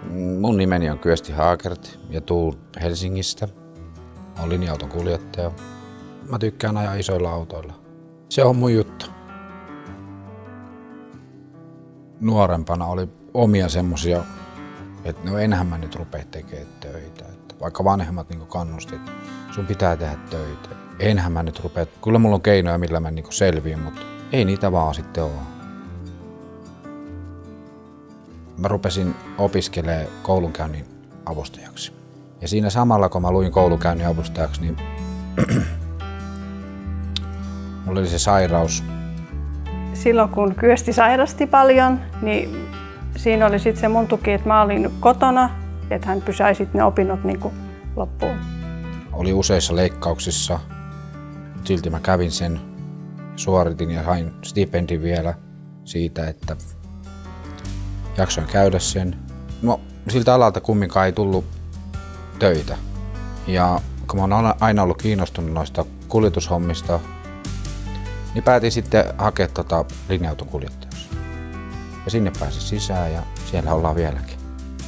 Mun nimeni on Kyösti Haakert ja tuun Helsingistä. Olen linja-auton kuljettaja. Mä tykkään ajaa isoilla autoilla. Se on mun juttu. Nuorempana oli omia semmosia, että no enhän mä nyt rupea tekemään töitä. Että vaikka vanhemmat niin kannusti, että sun pitää tehdä töitä. Enhän mä nyt rupea. Kyllä mulla on keinoja, millä mä niin selviin, mutta ei niitä vaan sitten ole. Mä rupesin opiskelemaan koulunkäynnin avustajaksi. Ja siinä samalla, kun mä luin koulunkäynnin avustajaksi, niin mulla oli se sairaus. Silloin kun Kyösti sairasti paljon, niin siinä oli sitten se mun tuki, että mä olin kotona, että hän pysäisi ne opinnot niin kuin loppuun. Oli useissa leikkauksissa, mutta silti mä kävin sen, suoritin ja sain stipendin vielä siitä, että jaksoin käydä sen. No, siltä alalta kumminkaan ei tullut töitä. Ja kun mä oon aina ollut kiinnostunut noista kuljetushommista, niin päätin sitten hakea linja-auton kuljettajaksi. Ja sinne pääsin sisään ja siellä ollaan vieläkin.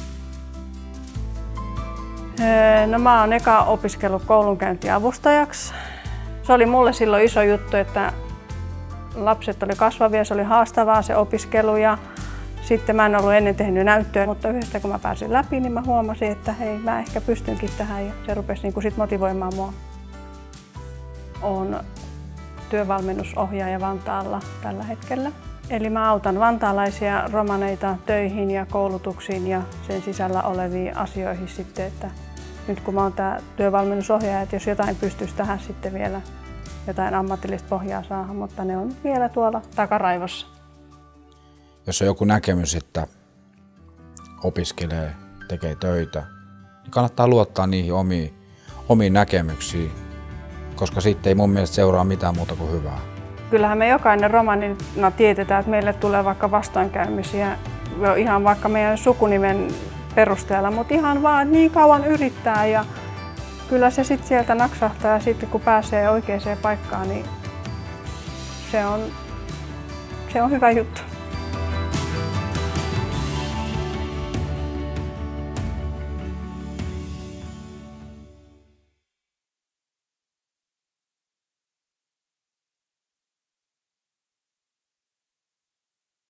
No mä oon eka opiskellut koulunkäyntiavustajaksi. Se oli mulle silloin iso juttu, että lapset oli kasvavia, se oli haastavaa se opiskelu ja sitten mä en ollut ennen tehnyt näyttöä, mutta yhdestä kun mä pääsin läpi, niin mä huomasin, että hei, mä ehkä pystynkin tähän ja se rupesi niin kuin sit motivoimaan mua. Oon työvalmennusohjaaja Vantaalla tällä hetkellä. Eli mä autan vantaalaisia romaneita töihin ja koulutuksiin ja sen sisällä oleviin asioihin sitten, että nyt kun mä oon tää työvalmennusohjaaja, että jos jotain pystyisi tähän sitten vielä jotain ammatillista pohjaa saada, mutta ne on vielä tuolla takaraivossa. Jos on joku näkemys, että opiskelee, tekee töitä, niin kannattaa luottaa niihin omiin näkemyksiin, koska sitten ei mun mielestä seuraa mitään muuta kuin hyvää. Kyllähän me jokainen romanina tiedetään, että meille tulee vaikka vastoinkäymisiä ihan vaikka meidän sukunimen perusteella, mutta ihan vaan niin kauan yrittää ja kyllä se sitten sieltä naksahtaa ja sitten kun pääsee oikeaan paikkaan, niin se on hyvä juttu.